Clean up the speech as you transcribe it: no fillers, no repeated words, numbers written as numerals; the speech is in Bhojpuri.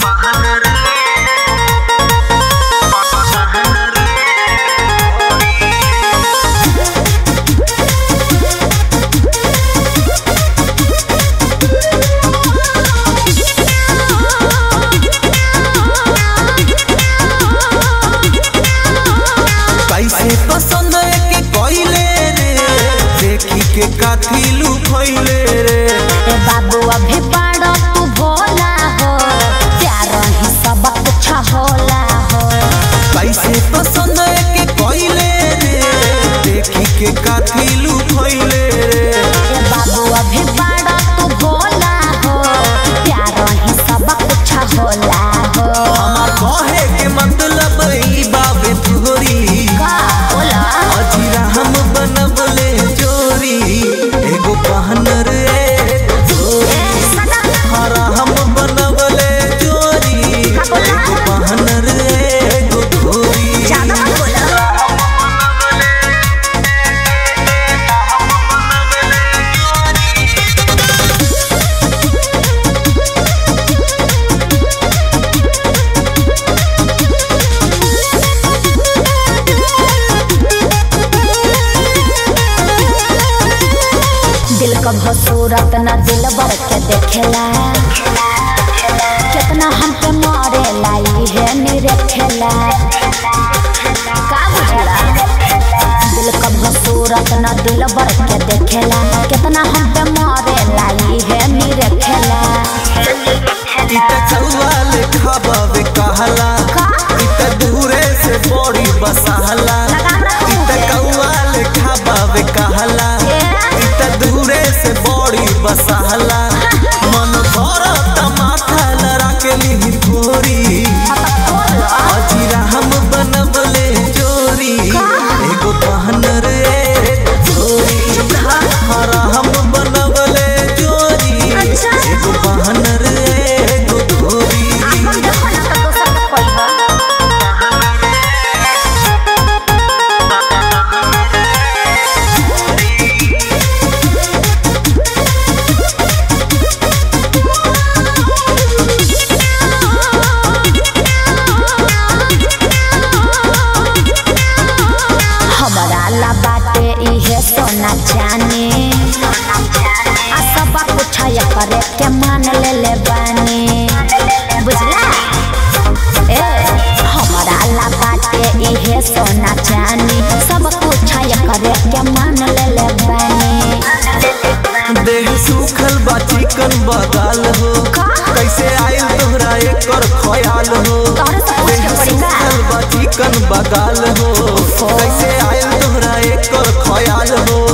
पसंद के कोइले रे देखी के काथी लुफैले रे बाबू अभी बड़ा तू भोला हो प्यार ही सब कुछ होला हो। कैसे पसंद के कोइले रे देखी के काथी लुफैले रे बाबू अभी बड़ा तू भोला हो प्यार ही सब कुछ होला हो। हमार कहे के मतलब ई बाबे तोरी हम बनबले जोरी एगो बहनर एगो जोरी हरा हम बनबले जोरी एगो बहनर एगो जोरी दिल कब सूरत न दिल बर के देखेला कितना हम पे मारे लाई है निरखेला का बुझला। दिल कब सूरत न दिल बर के देखेला कितना हम पे मारे लाई है निरखेला। इता चौवाल खाबावे कहला इता दूरे से बड़ी बसहला इता कौवाल खाबावे कहला दूरे से बड़ी बसहला मन भरत माथा लड़ा के ली थोरी अजीरा हम बनबले जोरी एगो बहनर एगो जोरी हरा हम बनबले जोरी एगो बहनर एगो जोरी। बाटे इहे सोना जाने आ सब कुछ करे के मान ले बानी बुझला। ए हमारा ला बाटे इहे सोना जाने सब कुछ करे के मान ले बानी। देह सूखल बा चिकन बगाल हो कैसे आइल तोहरा एकर ख्याल हो। देह सूखल बा चिकन बगाल हो कैसे आइल तोहरा एकर ख्याल हो।